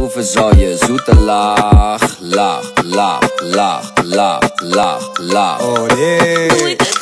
hoe verzal je zoete lach, lach, lach, lach, lach, lach, lach. Oh nee.